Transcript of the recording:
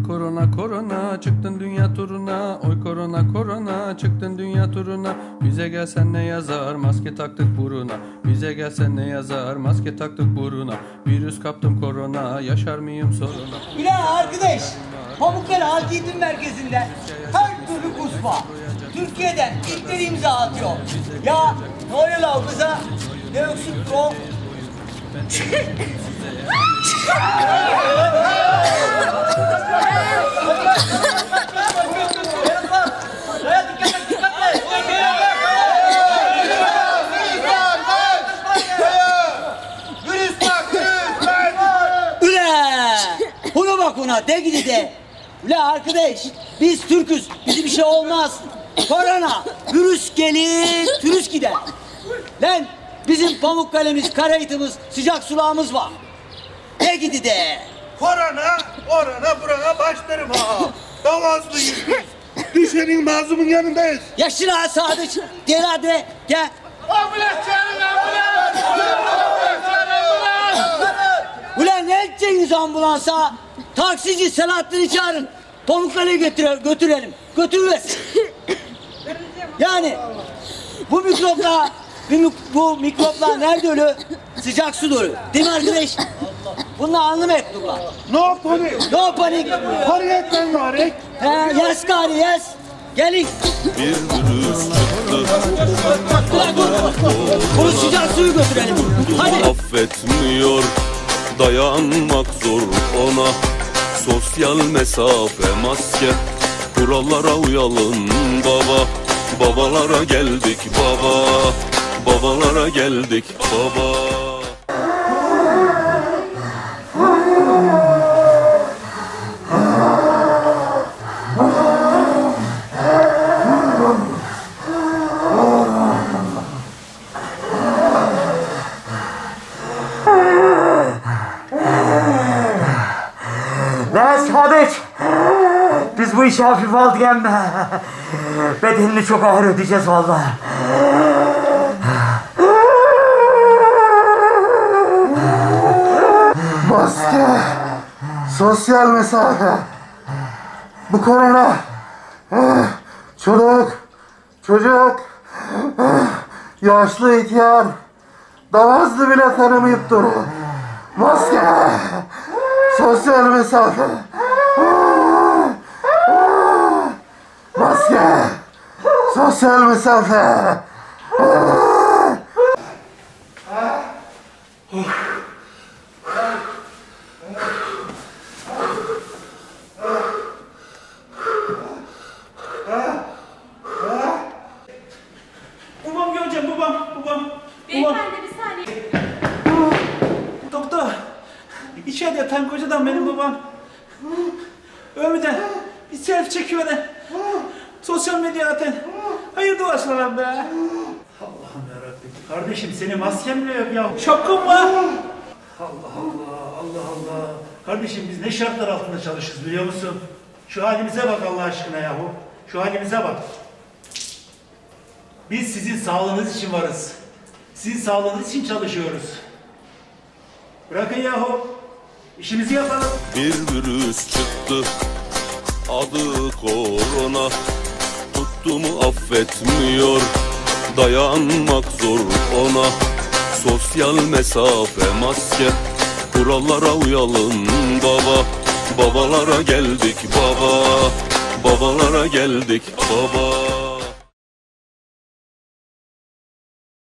korona korona çıktın dünya turuna. Oy korona korona çıktın dünya turuna. Bize gelsen ne yazar maske taktık buruna. Bize gelsen ne yazar maske taktık buruna. Virüs kaptım korona yaşar mıyım soruna. Ya arkadaş, Pamukkale Halk Eğitim Merkezi'nde her türlü kurs var. Türkiye'den ilkleri imza atıyor. Ya Noel Avgız'a ne öksüt o? Buna bak ona de gidi de. La arkadaş biz Türk'üz, bize bir şey olmaz. Korona virüs gelir virüs gider. Lan bizim Pamukkale'miz, Karayit'imiz, sıcak sulağımız var. De gidi de. Korona orana burana başlarım ha. Davazlıyız biz. Düşenin mazlumun yanındayız. Yaşına Sadıç gel hadi gel. Ambulans çağırın ambulans. Ulan ne edeceksiniz ambulansa? Taksici Selahattin'i çağırın. Pamukkale'ye götürelim. Götürürler. Yani bu mikroplar nerede ölü? Sıcak su dolu. Değil mi arkadaş? Bunlar anlam ettiler. No panik. No panik. Panik etmen var. Yes gari yes. Gelin. Bir virüs çıktı, Bunu sıcak suyu götürelim. Hadi. affetmiyor, dayanmak zor ona. Sosyal mesafe, maske, kurallara uyalım baba. Babalara geldik baba, babalara geldik baba. Ne Sadıç? Biz bu işi hafif aldık emme. Bedelini çok ağır ödeyeceğiz vallahi. Maske. Sosyal mesafe. Bu korona. Çocuk. Yaşlı ihtiyar. Davazlı bile tanımayıp dur. Maske. Sosyal mesafe. Maske. Sosyal mesafe. Babam göreceğim babam. Beyefendi bir saniye. Doktor. İçeride yatan kocadan benim babam. Ölmeden bir selfie çekiyor da. Sosyal medya atan. Hayır duasına be. Allah'ım yarabbim. Kardeşim senin masken bile yok ya. Şapkın var. Allah. Kardeşim biz ne şartlar altında çalışırız biliyor musun? Şu halimize bak Allah aşkına yahu. Şu halimize bak. Biz sizin sağlığınız için varız. Sizin sağlığınız için çalışıyoruz. Bırakın yahu. İşimizi yapalım. Bir virüs çıktı, adı korona. Tuttu mu affetmiyor, dayanmak zor ona. Sosyal mesafe, maske, kurallara uyalım baba. Babalara geldik baba, babalara geldik baba.